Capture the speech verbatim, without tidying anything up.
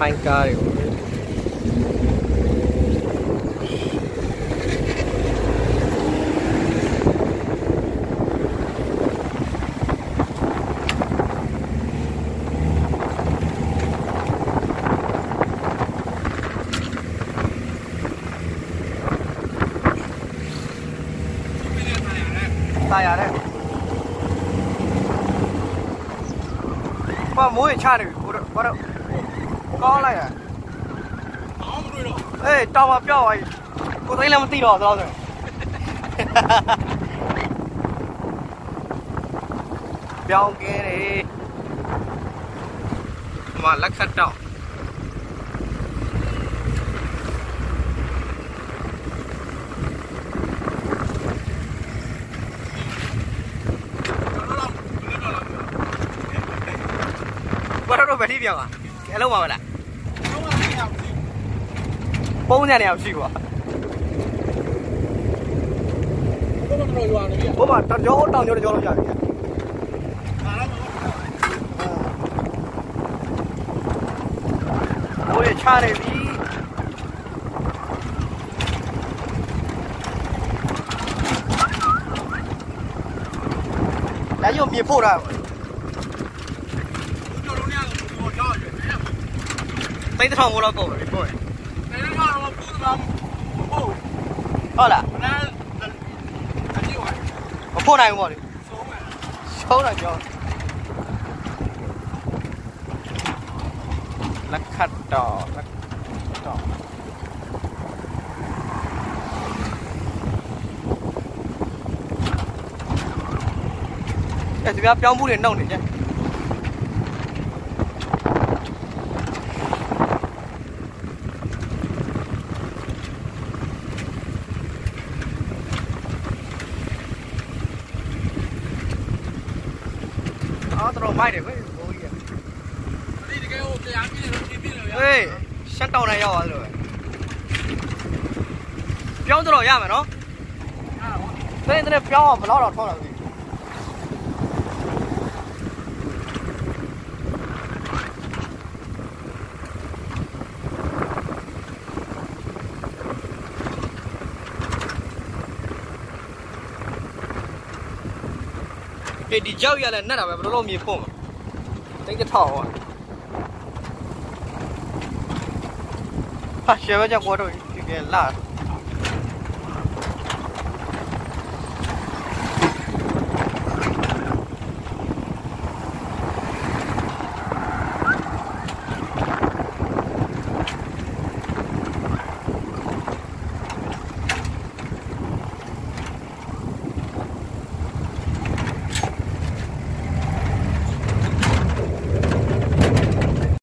မိုင်းကားတွေကိုတာရတယ်ဘာမိုးချနေပြီဘာတော့ကောင်းလိုက်ရအောင်မတွေ့တော့အေးတောင်မှာပြောက်သွားပြီကိုသိန်းလည်းမသိတော့တော့ဆိုပြောင်းကဲတယ်ဒီမှာလက်ခတ်တော့ဘာလို့ပဲထိပြောင်းอ่ะအလုံးပါမလားပုံစံနေအောင်ရှိကွာဘုမတော်ကြောတောင်ကြောကြောလောက်ကြပြီဘိုးရချနေပြီလာရုံမြေဖို့တာသိန်းတစ်ထောင်မို့လောက်ကုန်ပြီပို့တယ်သိန်းတစ်ထောင်တော့ပူးသမားပို့ဟုတ်လားနားအကြည့်ပါမပို့နိုင်ဘူးပေါ့လေဆုံးမယ်ဆုံးတော့ကြောလက်ခတ်တော့လက်တော့အဲ့ဒီပြပြောင်းမှုတွေနှုတ်နေကြအော်တော့မိုက်တယ်ကွယ်ဘိုးကြီးကဒီတကယ်ဟိုတရားပြည့်လို့ပြည့်လို့ရဟေးရှက်တောင်းနိုင်ရောက်သွားတယ်လို့ပြောင်းတော့ရမယ်နော်အဲ့ဒါနဲ့ပြောင်းအောင်ဘယ်တော့တော့ထောက်လာပြီဒီကြောက်ရလဲနဲ့တာပဲဘယ်လိုလုပ်မြေဖို့တိတ်ထောက်อ่ะဟာရှယ်ပဲကြောက်ပေါ်တော့ဒီကလာ